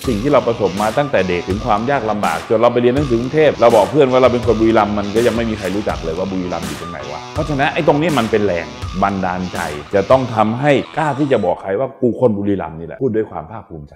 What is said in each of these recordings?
สิ่งที่เราประสบมาตั้งแต่เด็กถึงความยากลำบากจนเราไปเรียนหนังสือกรุงเทพเราบอกเพื่อนว่าเราเป็นคนบุรีรัมย์มันก็ยังไม่มีใครรู้จักเลยว่าบุรีรัมย์อยู่ตรงไหนวะเพราะฉะนั้นไอ้ตรงนี้มันเป็นแรงบันดาลใจจะต้องทำให้กล้าที่จะบอกใครว่ากูคนบุรีรัมย์นี่แหละพูดด้วยความภาคภูมิใจ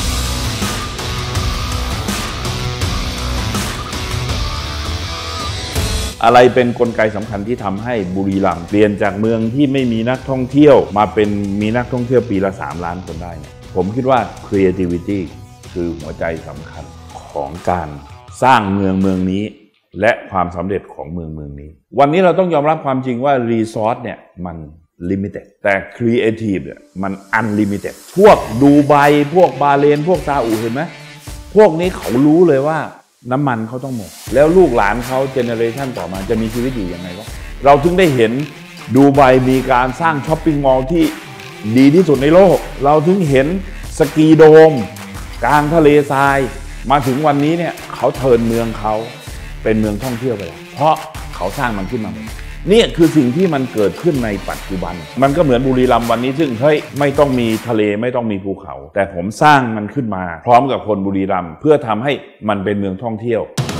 อะไรเป็นกลไกสำคัญที่ทำให้บุรีรัมย์เปลี่ยนจากเมืองที่ไม่มีนักท่องเที่ยวมาเป็นมีนักท่องเที่ยวปีละ3 ล้านคนได้เนี่ยผมคิดว่า creativity คือหัวใจสำคัญของการสร้างเมืองนี้และความสำเร็จของเมืองนี้วันนี้เราต้องยอมรับความจริงว่ารีซอสเนี่ยมัน limited แต่ creative เนี่ยมัน unlimited พวกดูไบพวกบาห์เรนพวกซาอุเห็นไหมพวกนี้เขารู้เลยว่าน้ำมันเขาต้องหมดแล้วลูกหลานเขาเจเนอเรชันต่อมาจะมีชีวิตอยู่ยังไงวะเราถึงได้เห็นดูไบมีการสร้างช้อปปิ้งมอลล์ที่ดีที่สุดในโลกเราถึงเห็นสกีโดมกลางทะเลทรายมาถึงวันนี้เนี่ยเขาเทิร์นเมืองเขาเป็นเมืองท่องเที่ยวไปแล้วเพราะเขาสร้างมันขึ้นมานี่คือสิ่งที่มันเกิดขึ้นในปัจจุบันมันก็เหมือนบุรีรัมย์วันนี้ซึ่งเฮ้ยไม่ต้องมีทะเลไม่ต้องมีภูเขาแต่ผมสร้างมันขึ้นมาพร้อมกับคนบุรีรัมย์เพื่อทำให้มันเป็นเมืองท่องเที่ยว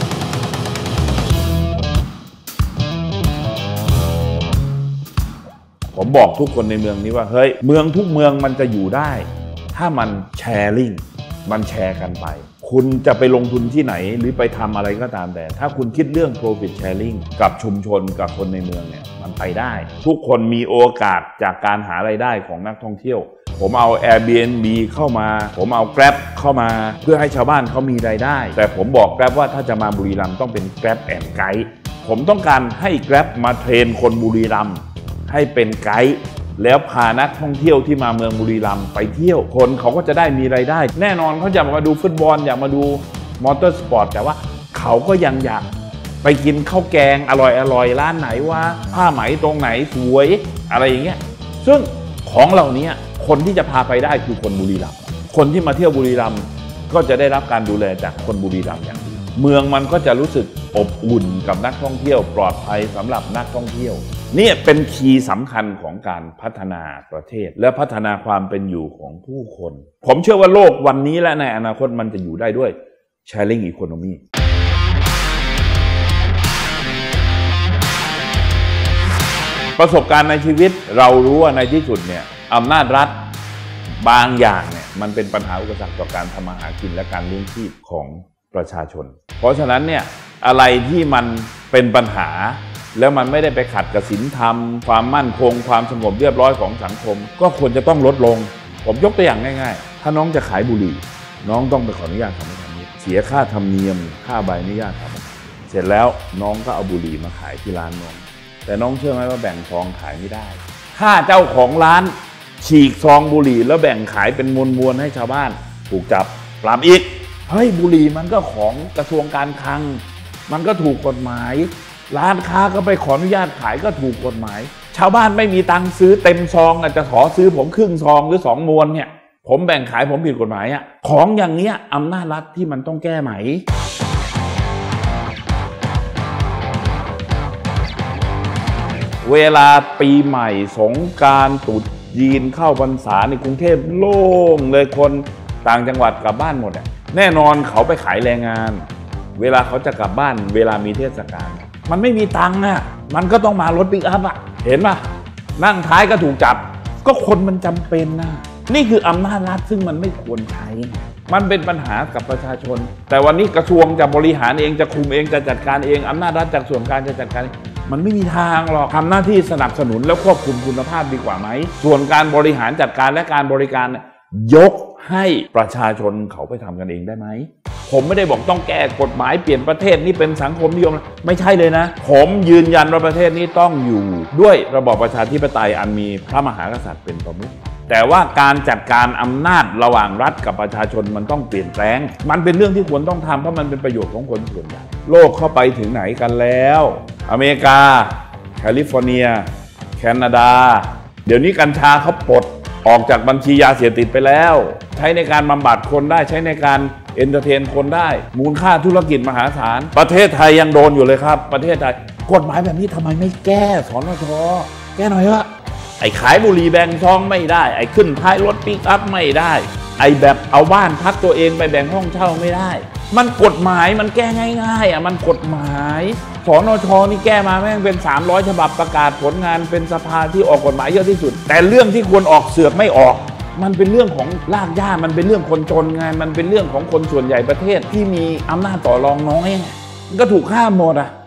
ผมบอกทุกคนในเมืองนี้ว่าเฮ้ยเมืองทุกเมืองมันจะอยู่ได้ถ้ามันแชร์ลิงมันแชร์กันไปคุณจะไปลงทุนที่ไหนหรือไปทำอะไรก็ตามแต่ถ้าคุณคิดเรื่อง profit sharing กับชุมชนกับคนในเมืองเนี่ยมันไปได้ทุกคนมีโอกาสจากการหารายได้ของนักท่องเที่ยวผมเอา Airbnb เข้ามาผมเอา Grab เข้ามาเพื่อให้ชาวบ้านเขามีรายได้แต่ผมบอก Grab ว่าถ้าจะมาบุรีรัมย์ต้องเป็น Grab and Guide ผมต้องการให้ Grab มาเทรนคนบุรีรัมย์ให้เป็นไกด์แล้วพานักท่องเที่ยวที่มาเมืองบุรีรัมย์ไปเที่ยวคนเขาก็จะได้มีรายได้แน่นอนเขาอยากมาดูฟุตบอลอยากมาดูมอเตอร์สปอร์ตแต่ว่าเขาก็ยังอยากไปกินข้าวแกงอร่อยร้านไหนว่าผ้าไหมตรงไหนสวยอะไรอย่างเงี้ยซึ่งของเหล่านี้คนที่จะพาไปได้คือคนบุรีรัมย์คนที่มาเที่ยวบุรีรัมย์ก็จะได้รับการดูแลจากคนบุรีรัมย์อย่างดีเมืองมันก็จะรู้สึกอบอุ่นกับนักท่องเที่ยวปลอดภัยสำหรับนักท่องเที่ยวนี่เป็นคีย์สำคัญของการพัฒนาประเทศและพัฒนาความเป็นอยู่ของผู้คนผมเชื่อว่าโลกวันนี้และในอนาคตมันจะอยู่ได้ด้วย sharing economy ประสบการณ์ในชีวิตเรารู้ว่าในที่สุดเนี่ยอำนาจรัฐบางอย่างเนี่ยมันเป็นปัญหาอุปสรรคต่อการทำมาหากินและการเลี้ยงชีพของประชาชนเพราะฉะนั้นเนี่ยอะไรที่มันเป็นปัญหาแล้วมันไม่ได้ไปขัดกับศีลธรรมความมั่นคงความสงบเรียบร้อยของสังคมก็ควรจะต้องลดลงผมยกตัวอย่างง่ายๆถ้าน้องจะขายบุหรี่น้องต้องไปขออนุญาตทำนี้เสียค่าธรรมเนียมค่าใบอนุญาตทำเสร็จแล้วน้องก็เอาบุหรี่มาขายที่ร้านน้องแต่น้องเชื่อไหมว่าแบ่งซองขายไม่ได้ถ้าเจ้าของร้านฉีกซองบุหรี่แล้วแบ่งขายเป็นมวลๆให้ชาวบ้านถูกจับปรับอีกเฮ้ยบุหรี่มันก็ของกระทรวงการคลังมันก็ถูกกฎหมายร้านค้าก็ไปขออนุญาตขายก็ถูกกฎหมายชาวบ้านไม่มีตังค์ซื้อเต็มซองอาจจะขอซื้อผมครึ่งซองหรือ2 มวนเนี่ยผมแบ่งขายผมผิดกฎหมายของอย่างเนี้ยอำนาจรัฐที่มันต้องแก้ไหมเวลาปีใหม่สงกรานต์ตรุษจีนเข้าพรรษาในกรุงเทพโล่งเลยคนต่างจังหวัดกลับบ้านหมดแน่นอนเขาไปขายแรงงานเวลาเขาจะกลับบ้านเวลามีเทศกาลมันไม่มีตังค์มันก็ต้องมารถปิกอัพเห็นป่ะนั่งท้ายก็ถูกจับก็คนมันจำเป็นนี่คืออำนาจรัฐซึ่งมันไม่ควรใช้มันเป็นปัญหากับประชาชนแต่วันนี้กระทรวงจะบริหารเองจะคุมเองจะจัดการเองอำนาจรัฐจากส่วนกลางจะจัดการมันไม่มีทางหรอกทำหน้าที่สนับสนุนแล้วควบคุมคุณภาพดีกว่าไหมส่วนการบริหารจัดการและการบริการยกให้ประชาชนเขาไปทำกันเองได้ไหมผมไม่ได้บอกต้องแก้กฎหมายเปลี่ยนประเทศนี้เป็นสังคมนิยมไม่ใช่เลยนะผมยืนยันว่าประเทศนี้ต้องอยู่ด้วยระบอบประชาธิปไตยอันมีพระมหากษัตริย์เป็นประมุขแต่ว่าการจัดการอำนาจระหว่างรัฐกับประชาชนมันต้องเปลี่ยนแปลงมันเป็นเรื่องที่ควรต้องทำเพราะมันเป็นประโยชน์ของคนส่วนใหญ่โลกเข้าไปถึงไหนกันแล้วอเมริกาแคลิฟอร์เนียแคนาดาเดี๋ยวนี้กัญชาเขาปลดออกจากบัญชียาเสพติดไปแล้วใช้ในการบำบัดคนได้ใช้ในการเอนเตอร์เทนคนได้มูลค่าธุรกิจมหาศาลประเทศไทยยังโดนอยู่เลยครับประเทศไทยกฎหมายแบบนี้ทำไมไม่แก้สนช.แก้หน่อยเถอะไอ้ขายบุหรี่แบ่งซองไม่ได้ไอ้ขึ้นท้ายรถปิกอัพไม่ได้ไอ้แบบเอาบ้านพักตัวเองไปแบ่งห้องเช่าไม่ได้มันกฎหมายมันแก้ง่ายๆมันกฎหมายสนช.นี่แก้มาแม่งเป็น300ฉบับประกาศผลงานเป็นสภาที่ออกกฎหมายเยอะที่สุดแต่เรื่องที่ควรออกเสือกไม่ออกมันเป็นเรื่องของรากหญ้ามันเป็นเรื่องคนจนไงมันเป็นเรื่องของคนส่วนใหญ่ประเทศที่มีอำนาจต่อรองน้อยก็ถูกห้ามหมด